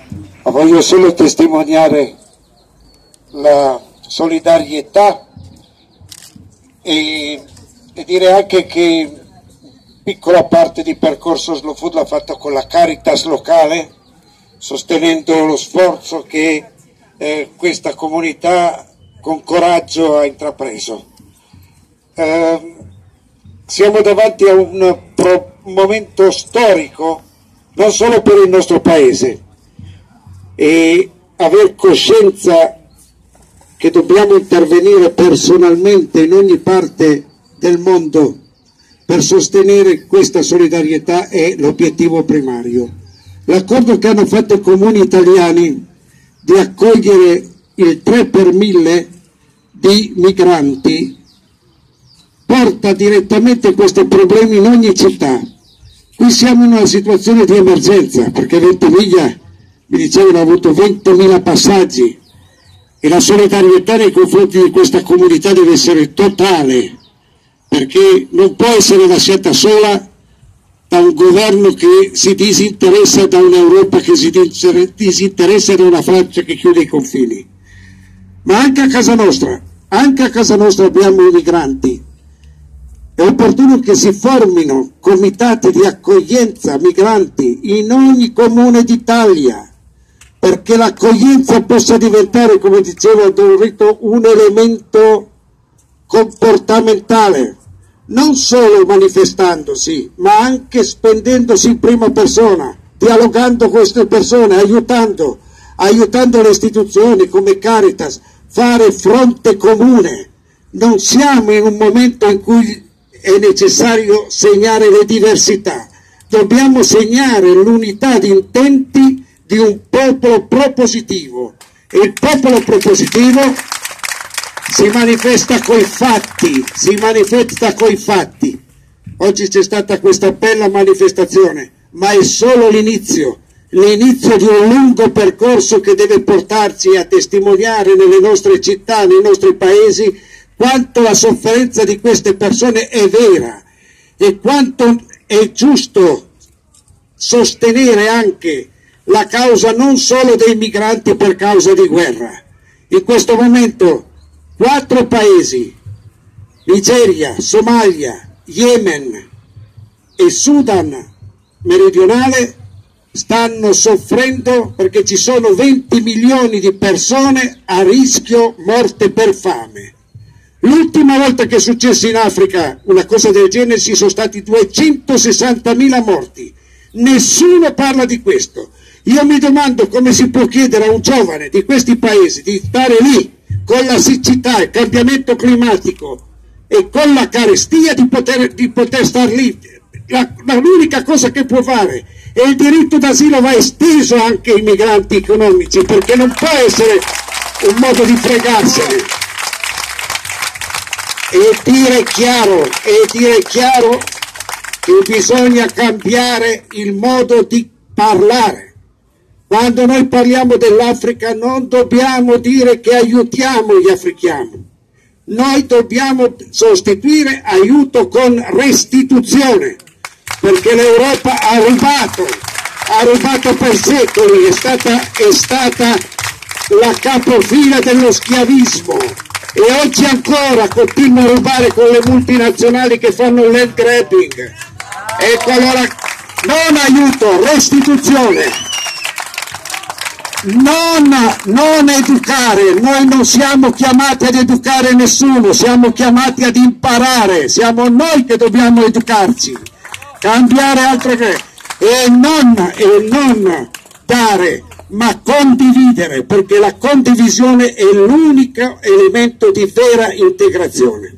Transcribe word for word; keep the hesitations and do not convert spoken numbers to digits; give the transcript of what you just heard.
Ma voglio solo testimoniare la solidarietà e, e dire anche che piccola parte di percorso Slow Food l'ha fatto con la Caritas locale, sostenendo lo sforzo che eh, questa comunità con coraggio ha intrapreso. Eh, siamo davanti a un, pro, un momento storico non solo per il nostro paese, e aver coscienza che dobbiamo intervenire personalmente in ogni parte del mondo per sostenere questa solidarietà è l'obiettivo primario. L'accordo che hanno fatto i comuni italiani di accogliere il tre per mille di migranti porta direttamente questi problemi in ogni città. Qui siamo in una situazione di emergenza, perché Ventimiglia, mi dicevano, ha avuto ventimila passaggi, e la solidarietà nei confronti di questa comunità deve essere totale, perché non può essere lasciata sola da un governo che si disinteressa, da un'Europa che si disinteressa, da una Francia che chiude i confini. Ma anche a casa nostra, anche a casa nostra abbiamo i migranti. È opportuno che si formino comitati di accoglienza migranti in ogni comune d'Italia, perché l'accoglienza possa diventare, come diceva Don Rito, un elemento comportamentale, non solo manifestandosi, ma anche spendendosi in prima persona, dialogando con queste persone, aiutando, aiutando le istituzioni come Caritas, fare fronte comune. Non siamo in un momento in cui è necessario segnare le diversità, dobbiamo segnare l'unità di intenti di un popolo propositivo, e il popolo propositivo si manifesta coi fatti, si manifesta coi fatti. Oggi c'è stata questa bella manifestazione, ma è solo l'inizio, l'inizio di un lungo percorso che deve portarci a testimoniare nelle nostre città, nei nostri paesi, quanto la sofferenza di queste persone è vera e quanto è giusto sostenere anche la causa non solo dei migranti per causa di guerra. In questo momento quattro paesi, Nigeria, Somalia, Yemen e Sudan meridionale, stanno soffrendo perché ci sono venti milioni di persone a rischio morte per fame. L'ultima volta che è successo in Africa una cosa del genere ci sono stati duecentosessantamila morti. Nessuno parla di questo. Io mi domando come si può chiedere a un giovane di questi paesi di stare lì con la siccità, il cambiamento climatico e con la carestia di poter, di poter star lì. L'unica cosa che può fare, e il diritto d'asilo va esteso anche ai migranti economici, perché non può essere un modo di fregarsene. E dire chiaro, e dire chiaro che bisogna cambiare il modo di parlare. Quando noi parliamo dell'Africa non dobbiamo dire che aiutiamo gli africani, noi dobbiamo sostituire aiuto con restituzione, perché l'Europa ha rubato, ha rubato per secoli, è stata, è stata la capofila dello schiavismo, e oggi ancora continua a rubare con le multinazionali che fanno il land grabbing. Ecco, allora non aiuto, restituzione. Non, non educare, noi non siamo chiamati ad educare nessuno, siamo chiamati ad imparare, siamo noi che dobbiamo educarci, cambiare altre cose, e non, e non dare, ma condividere, perché la condivisione è l'unico elemento di vera integrazione.